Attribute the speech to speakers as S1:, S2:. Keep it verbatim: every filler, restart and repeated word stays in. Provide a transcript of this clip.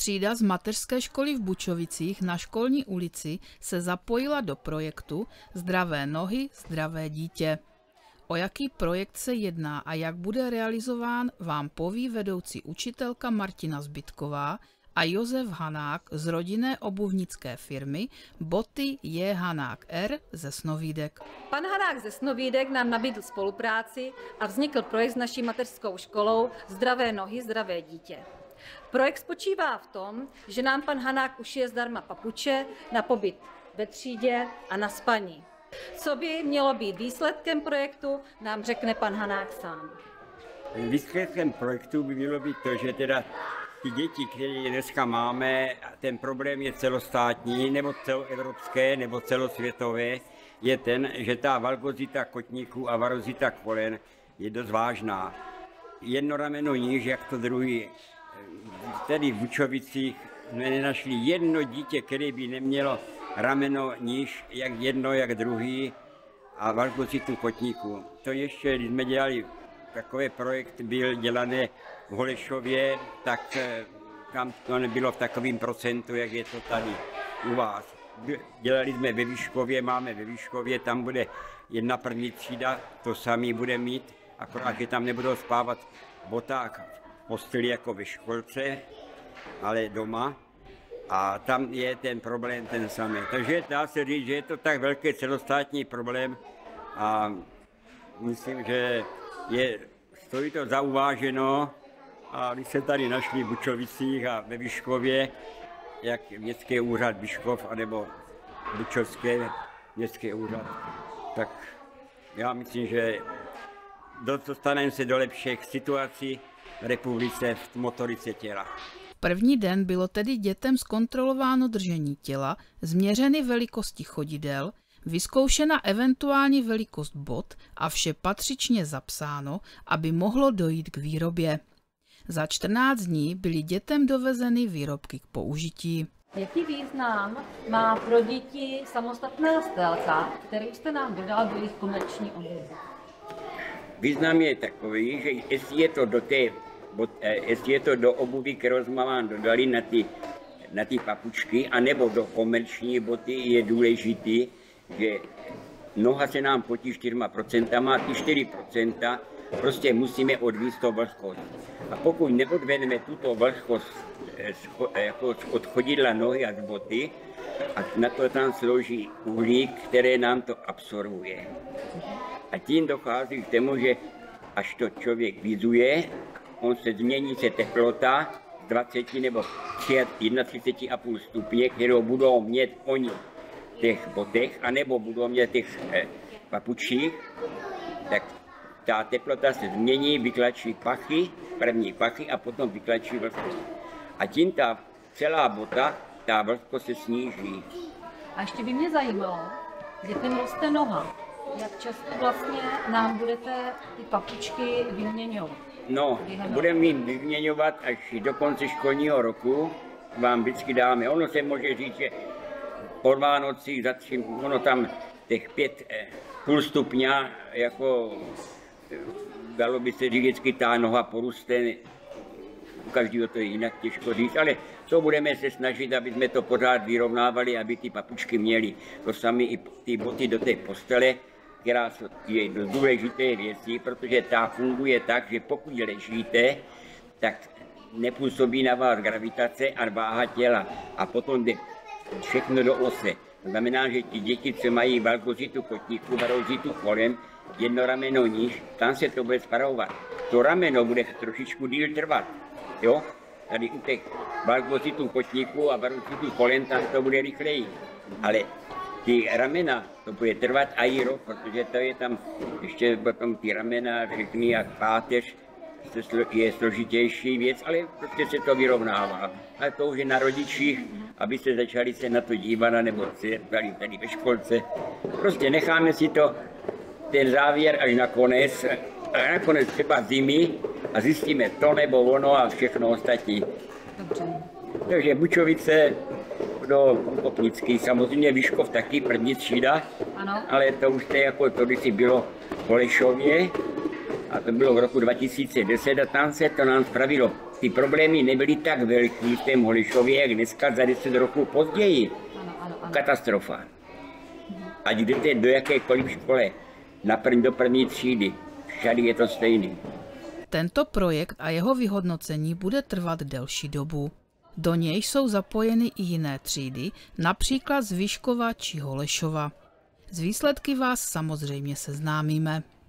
S1: Třída z mateřské školy v Bučovicích na Školní ulici se zapojila do projektu Zdravé nohy, zdravé dítě. O jaký projekt se jedná a jak bude realizován, vám poví vedoucí učitelka Martina Zbytková a Josef Hanák z rodinné obuvnické firmy Boty J. Hanák R. ze Snovídek.
S2: Pan Hanák ze Snovídek nám nabídl spolupráci a vznikl projekt s naší mateřskou školou Zdravé nohy, zdravé dítě. Projekt spočívá v tom, že nám pan Hanák ušije zdarma papuče na pobyt ve třídě a na spaní. Co by mělo být výsledkem projektu, nám řekne pan Hanák sám.
S3: Výsledkem projektu by mělo být to, že teda ty děti, které dneska máme, ten problém je celostátní, nebo celoevropské, nebo celosvětové, je ten, že ta valgozita kotníků a varozita kolen je dost vážná. Jedno rameno níž, jak to druhý. Tady v Bučovicích jsme nenašli jedno dítě, které by nemělo rameno níž, jak jedno, jak druhý, a valgozitu kotníků. To ještě, když jsme dělali takový projekt, byl dělaný v Holešově, tak tam to nebylo v takovém procentu, jak je to tady u vás. Dělali jsme ve Výškově, máme ve Výškově, tam bude jedna první třída, to samý bude mít, akorát, že tam nebudou spávat v botách v posteli jako ve školce, ale doma. A tam je ten problém ten samý. Takže dá se říct, že je to tak velký celostátní problém a myslím, že je, stojí to za uváženo. A když se tady našli v Bučovicích a ve Výškově, jak městský úřad Výškov anebo Bučovské městský úřad, tak já myslím, že dostaneme se do lepších situací v republice v motorice těla.
S1: První den bylo tedy dětem zkontrolováno držení těla, změřeny velikosti chodidel, vyzkoušena eventuální velikost bot a vše patřičně zapsáno, aby mohlo dojít k výrobě. Za čtrnáct dní byly dětem dovezeny výrobky k použití.
S2: Jaký význam má pro děti samostatná stélka, kterou jste nám dodal do jejich komerční obuvi?
S3: Význam je takový, že jestli je to do té jestli je to do obuví, kterou jsme vám dodali na ty, na ty papučky, anebo do komerční boty, je důležitý, že noha se nám potí čtyřmi procenty, a ty čtyři procenta prostě musíme odvízt to vlhkost. A pokud neodvedeme tuto vlhkost jako od chodidla nohy a z boty, a na to tam slouží uhlík, které nám to absorbuje. A tím dochází k tomu, že až to člověk vyzuje, on se změní se teplota z dvacet nebo třicet jedna a půl stupně, kterou budou mít oni v těch botech, anebo budou mít těch eh, papučích, tak ta teplota se změní, vytlačí pachy, první pachy a potom vytlačí vlhkost. A tím ta celá bota, ta vlhkost se sníží.
S2: A ještě by mě zajímalo, dětem roste noha. Jak často vlastně nám budete ty papučky vyměňovat?
S3: No, budeme jim vyměňovat až do konce školního roku, vám vždycky dáme. Ono se může říct, že po Vánocích zatím, ono tam těch pět eh, půl stupňa, jako dalo by se říct, vždycky ta noha poroste, u každého to je jinak těžko říct, ale to budeme se snažit, aby jsme to pořád vyrovnávali, aby ty papučky měly. To samé i ty boty do té postele, která je důležité věci, protože ta funguje tak, že pokud ležíte, tak nepůsobí na vás gravitace a váha těla a potom jde všechno do ose. To znamená, že ti děti, co mají valgozitu kotníku, varozitu kolen, jedno rameno níž, tam se to bude spravovat. To rameno bude trošičku díl trvat, jo? Tady u těch valgozitů kotníku a varozitu kolen, tam to bude rychleji. Ale ty ramena, to bude trvat a i rok, protože to je tam ještě potom ty ramena, řekni, jak páteř, je složitější věc, ale prostě se to vyrovnává. A to už je na rodičích, aby se začali se na to dívat, nebo se dali tady ve školce. Prostě necháme si to, ten závěr až na konec, a nakonec třeba zimy a zjistíme to nebo ono a všechno ostatní.
S2: Dobře.
S3: Takže Bučovice do Kopnický, samozřejmě Výškov taky, první třída, ano. Ale to už to jako to kdysi bylo v Holešově a to bylo v roku dva tisíce deset a tam se to nám spravilo ty problémy nebyly tak velký v tom Holešově, jak dneska za deset roků později.
S2: Ano, ano, ano.
S3: Katastrofa. Ať jdete do jakékoliv škole, na první do první třídy, všady je to stejný.
S1: Tento projekt a jeho vyhodnocení bude trvat delší dobu. Do něj jsou zapojeny i jiné třídy, například z Vyškova či Holešova. Z výsledky vás samozřejmě seznámíme.